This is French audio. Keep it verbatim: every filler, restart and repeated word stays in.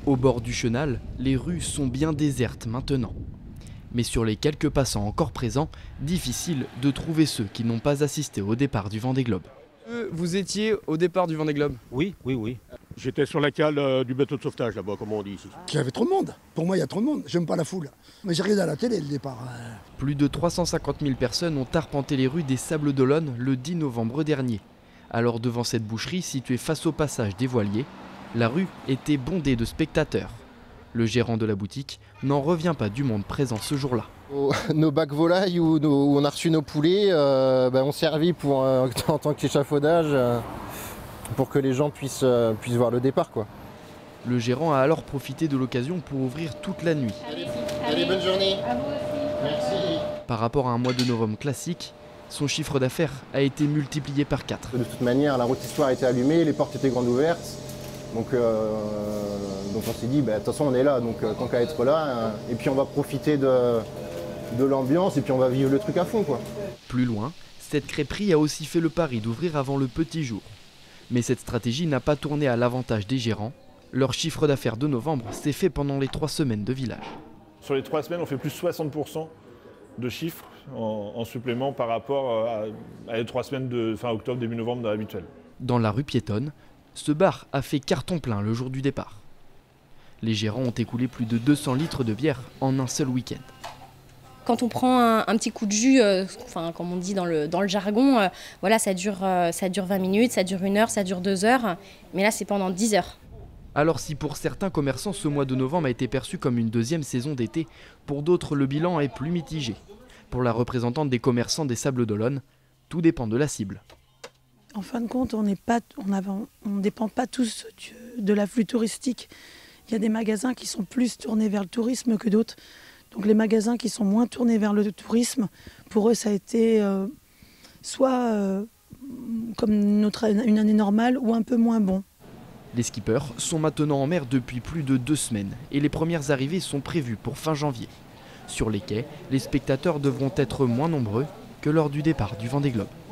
Au bord du chenal, les rues sont bien désertes maintenant. Mais sur les quelques passants encore présents, difficile de trouver ceux qui n'ont pas assisté au départ du Vendée Globe. Vous étiez au départ du Vendée Globe? Oui, oui, oui. J'étais sur la cale euh, du bateau de sauvetage là-bas, comme on dit ici. Il y avait trop de monde. Pour moi, il y a trop de monde. J'aime pas la foule. Mais j'ai regardé à la télé le départ. Plus de trois cent cinquante mille personnes ont arpenté les rues des Sables d'Olonne le dix novembre dernier. Alors devant cette boucherie située face au passage des voiliers, la rue était bondée de spectateurs. Le gérant de la boutique n'en revient pas du monde présent ce jour-là. Nos bacs volailles où, nos, où on a reçu nos poulets euh, ben, ont servi pour, euh, en tant qu'échafaudage euh, pour que les gens puissent, euh, puissent voir le départ, quoi. Le gérant a alors profité de l'occasion pour ouvrir toute la nuit. Allez, allez, bonne journée. À vous aussi. Merci. Par rapport à un mois de novembre classique, son chiffre d'affaires a été multiplié par quatre. De toute manière, la rôtissoire était allumée, les portes étaient grandes ouvertes. Donc, euh, donc on s'est dit, bah, de toute façon on est là, donc euh, tant qu'à être là, euh, et puis on va profiter de, de l'ambiance et puis on va vivre le truc à fond, quoi. Plus loin, cette crêperie a aussi fait le pari d'ouvrir avant le petit jour. Mais cette stratégie n'a pas tourné à l'avantage des gérants. Leur chiffre d'affaires de novembre s'est fait pendant les trois semaines de village. Sur les trois semaines, on fait plus de soixante pour cent de chiffres en, en supplément par rapport à, à les trois semaines de fin octobre, début novembre habituelles. Dans la rue piétonne, ce bar a fait carton plein le jour du départ. Les gérants ont écoulé plus de deux cents litres de bière en un seul week-end. Quand on prend un, un petit coup de jus, euh, enfin, comme on dit dans le, dans le jargon, euh, voilà, ça dure, euh, ça dure vingt minutes, ça dure une heure, ça dure deux heures. Mais là, c'est pendant dix heures. Alors si pour certains commerçants, ce mois de novembre a été perçu comme une deuxième saison d'été, pour d'autres, le bilan est plus mitigé. Pour la représentante des commerçants des Sables d'Olonne, tout dépend de la cible. En fin de compte, on n'est pas, on a, on ne dépend pas tous du, de l'afflux touristique. Il y a des magasins qui sont plus tournés vers le tourisme que d'autres. Donc les magasins qui sont moins tournés vers le tourisme, pour eux, ça a été euh, soit euh, comme une, autre, une année normale ou un peu moins bon. Les skippers sont maintenant en mer depuis plus de deux semaines et les premières arrivées sont prévues pour fin janvier. Sur les quais, les spectateurs devront être moins nombreux que lors du départ du Vendée Globe.